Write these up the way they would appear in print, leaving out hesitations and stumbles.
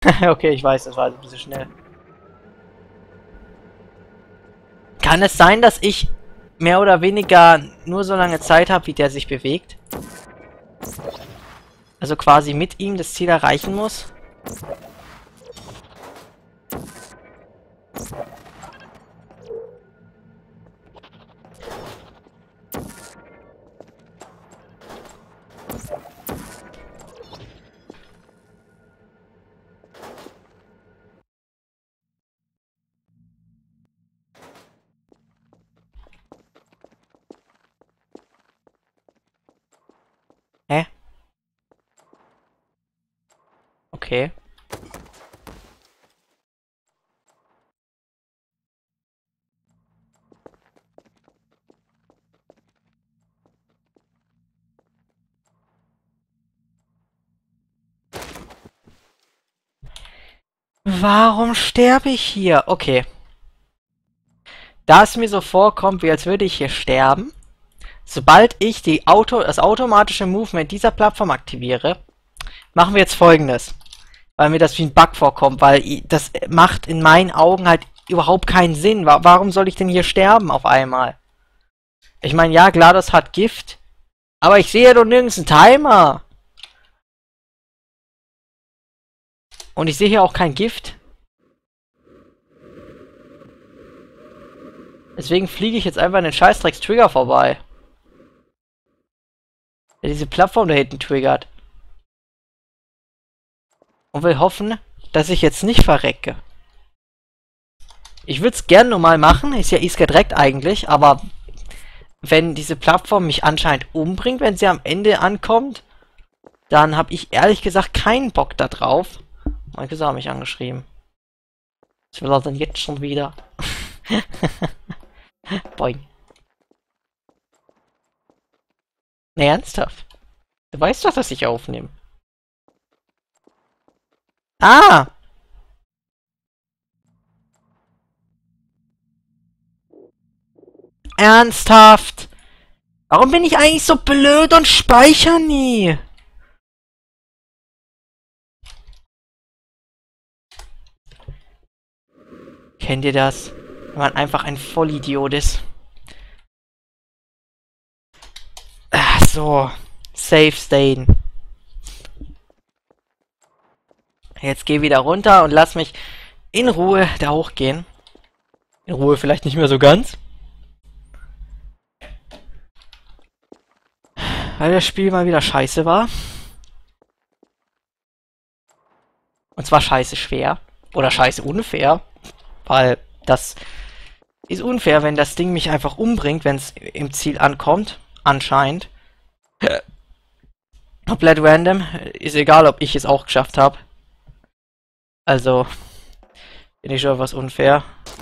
Okay, ich weiß, das war ein bisschen schnell. Kann es sein, dass ich mehr oder weniger nur so lange Zeit habe, wie der sich bewegt? Also quasi mit ihm das Ziel erreichen muss? Hä? Okay. Warum sterbe ich hier? Okay. Da es mir so vorkommt, wie als würde ich hier sterben, sobald ich das automatische Movement dieser Plattform aktiviere, machen wir jetzt Folgendes. Weil mir das wie ein Bug vorkommt, weil das macht in meinen Augen halt überhaupt keinen Sinn. Warum soll ich denn hier sterben auf einmal? Ich meine, ja, GLaDOS hat Gift, aber ich sehe ja doch nirgends einen Timer. Und ich sehe hier auch kein Gift. Deswegen fliege ich jetzt einfach an den Scheißdrecks-Trigger vorbei. Der diese Plattform da hinten triggert. Und will hoffen, dass ich jetzt nicht verrecke. Ich würde es gern normal machen, ist ja easy direkt eigentlich, aber wenn diese Plattform mich anscheinend umbringt, wenn sie am Ende ankommt, dann habe ich ehrlich gesagt keinen Bock da drauf. Mein Cousin hat mich angeschrieben. Was will er denn jetzt schon wieder? Boing. Ne, ernsthaft? Du weißt doch, dass ich aufnehme. Ah! Ernsthaft? Warum bin ich eigentlich so blöd und speichere nie? Kennt ihr das? Wenn man einfach ein Vollidiot ist. Ach so. Safe Stain. Jetzt geh wieder runter und lass mich in Ruhe da hochgehen. In Ruhe vielleicht nicht mehr so ganz. Weil das Spiel mal wieder scheiße war. Und zwar scheiße schwer. Oder scheiße unfair. Weil das ist unfair, wenn das Ding mich einfach umbringt, wenn es im Ziel ankommt. Anscheinend. Komplett random. Ist egal, ob ich es auch geschafft habe. Also, bin ich schon was unfair.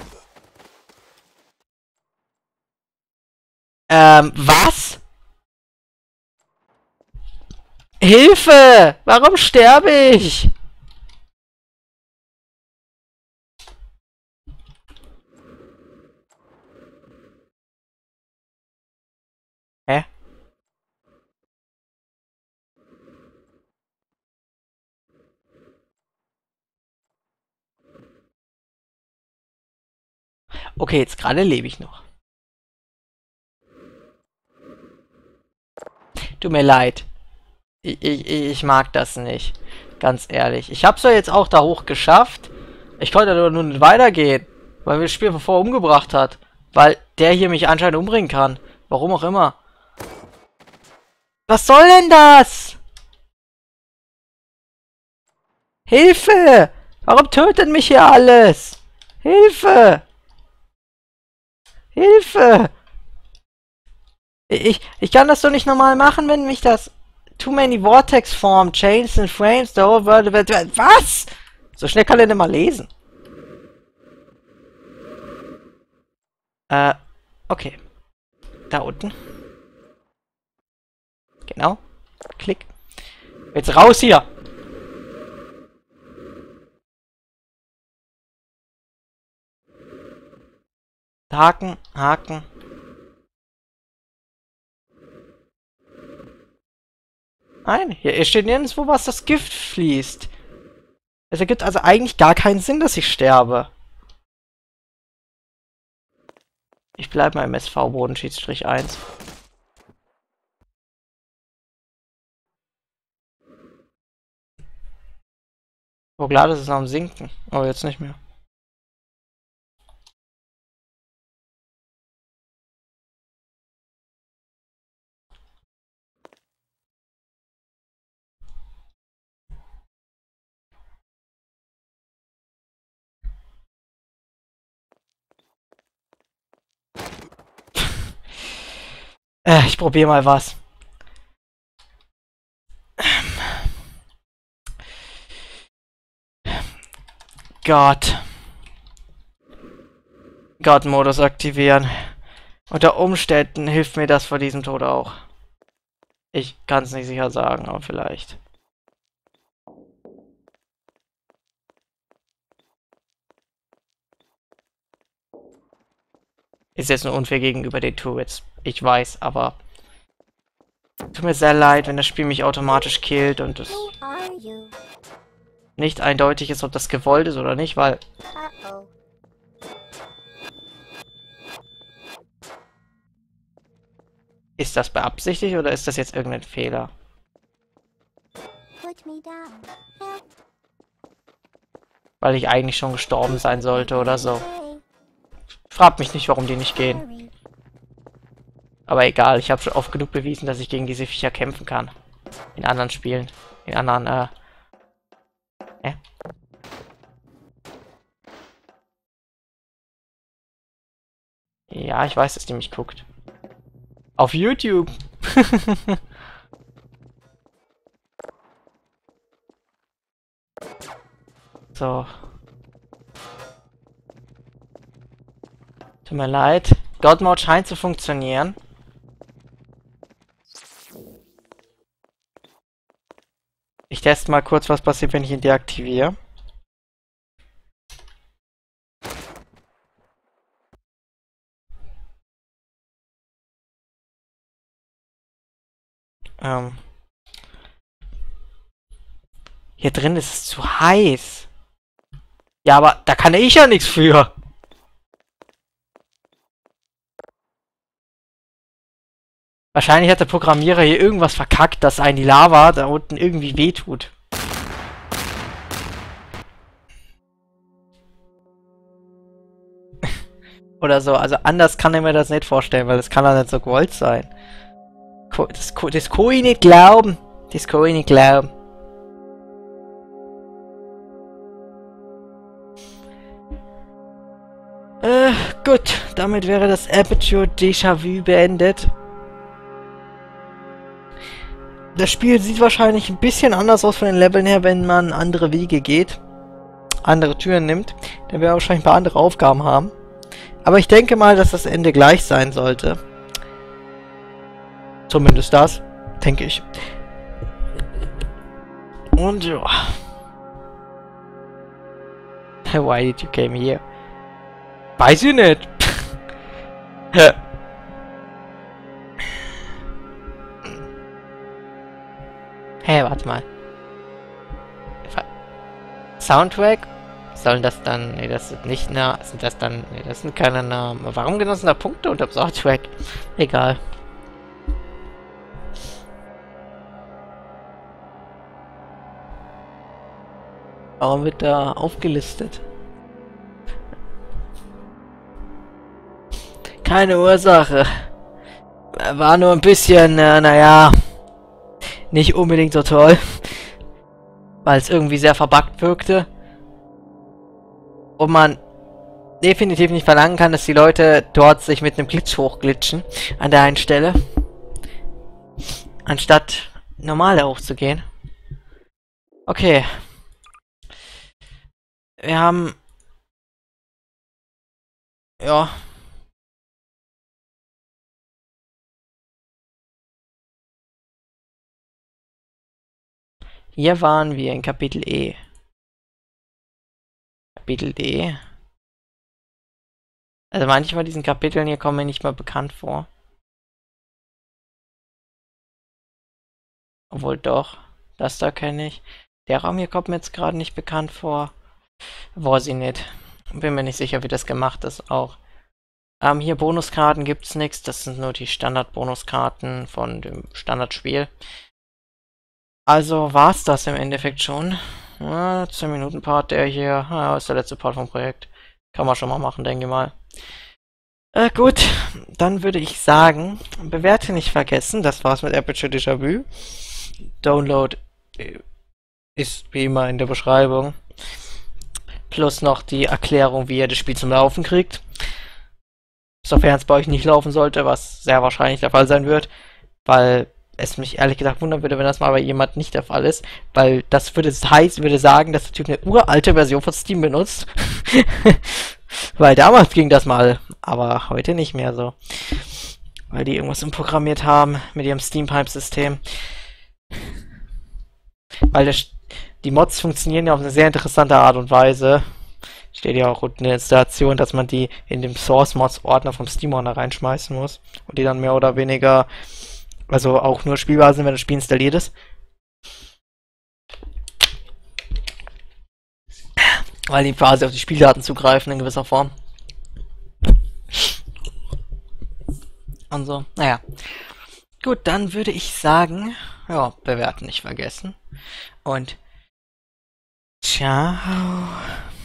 Was? Hilfe! Warum sterbe ich? Hä? Okay, jetzt gerade lebe ich noch. Tut mir leid. Ich mag das nicht. Ganz ehrlich. Ich hab's ja jetzt auch da hoch geschafft. Ich konnte aber nur nicht weitergehen. Weil mir das Spiel vorher umgebracht hat. Weil der hier mich anscheinend umbringen kann. Warum auch immer. Was soll denn das? Hilfe! Warum tötet mich hier alles? Hilfe! Hilfe! Ich kann das doch nicht normal machen, wenn mich das... Too many vortex form, chains and frames, the whole world... Was? So schnell kann er nicht mal lesen. Okay. Da unten. Genau. Klick. Jetzt raus hier! Haken, Haken. Nein, hier steht nirgendwo, was das Gift fließt. Es ergibt also eigentlich gar keinen Sinn, dass ich sterbe. Ich bleibe mal im SV Bodenschiedsstrich 1. Oh klar, das ist noch am Sinken. Oh, jetzt nicht mehr. Ich probiere mal was. Gott. God-Modus aktivieren. Unter Umständen hilft mir das vor diesem Tod auch. Ich kann es nicht sicher sagen, aber vielleicht. Ist jetzt nur unfair gegenüber den Turrets. Ich weiß, aber tut mir sehr leid, wenn das Spiel mich automatisch killt und es nicht eindeutig ist, ob das gewollt ist oder nicht, weil... Ist das beabsichtigt oder ist das jetzt irgendein Fehler? Weil ich eigentlich schon gestorben sein sollte oder so. Frag mich nicht, warum die nicht gehen. Aber egal, ich habe schon oft genug bewiesen, dass ich gegen diese Viecher kämpfen kann. In anderen Spielen. In anderen, Ja, ich weiß, dass die mich guckt. Auf YouTube! So. Tut mir leid. God Mode scheint zu funktionieren. Ich teste mal kurz, was passiert, wenn ich ihn deaktiviere. Hier drin ist es zu heiß. Ja, aber da kann ich ja nichts für. Wahrscheinlich hat der Programmierer hier irgendwas verkackt, dass einen die Lava da unten irgendwie wehtut. Oder so. Also anders kann ich mir das nicht vorstellen, weil das kann doch nicht so gewollt sein. Das kann ich nicht glauben. Das kann ich nicht glauben. Gut. Damit wäre das Aperture Déjà-vu beendet. Das Spiel sieht wahrscheinlich ein bisschen anders aus von den Leveln her, wenn man andere Wege geht. Andere Türen nimmt. Dann werden wir wahrscheinlich ein paar andere Aufgaben haben. Aber ich denke mal, dass das Ende gleich sein sollte. Zumindest das, denke ich. Und ja. Why did you came here? Weiß ich nicht. Hey, warte mal. Soundtrack? Sollen das dann... Ne, das sind nicht... sind das dann... Ne, das sind keine Namen. Warum genau sind da Punkte unter dem Soundtrack? Egal. Warum wird da aufgelistet? Keine Ursache. War nur ein bisschen, naja... Nicht unbedingt so toll. Weil es irgendwie sehr verbuggt wirkte. Und man definitiv nicht verlangen kann, dass die Leute dort sich mit einem Glitch hochglitschen. An der einen Stelle. Anstatt normal da hochzugehen. Okay. Wir haben... Ja. Hier waren wir in Kapitel E. Kapitel D. Also manche von diesen Kapiteln hier kommen mir nicht mal bekannt vor. Obwohl doch. Das da kenne ich. Der Raum hier kommt mir jetzt gerade nicht bekannt vor. Weiß ich nicht. Bin mir nicht sicher, wie das gemacht ist auch. Hier Bonuskarten gibt's nichts. Das sind nur die Standard-Bonuskarten von dem Standardspiel. Also war's das im Endeffekt schon. 10 Minuten Part der hier. Ist der letzte Part vom Projekt. Kann man schon mal machen, denke ich mal. Gut, dann würde ich sagen, bewerte nicht vergessen. Das war's mit Aperture Déjà-vu. Download ist wie immer in der Beschreibung. Plus noch die Erklärung, wie ihr das Spiel zum Laufen kriegt. Sofern es bei euch nicht laufen sollte, was sehr wahrscheinlich der Fall sein wird. Weil es mich ehrlich gesagt wundern würde, wenn das mal bei jemand nicht der Fall ist. Weil das würde sagen, dass der Typ eine uralte Version von Steam benutzt. Weil damals ging das mal, aber heute nicht mehr so. Weil die irgendwas umprogrammiert haben mit ihrem Steam-Pipe-System. Weil die Mods funktionieren ja auf eine sehr interessante Art und Weise. Steht ja auch unten in der Installation, dass man die in dem Source-Mods-Ordner vom Steam-Ordner reinschmeißen muss. Und die dann mehr oder weniger, also auch nur spielbar sind, wenn das Spiel installiert ist. Weil die quasi auf die Spieldaten zugreifen in gewisser Form. Und so, naja. Gut, dann würde ich sagen, ja, bewerten nicht vergessen. Und ciao.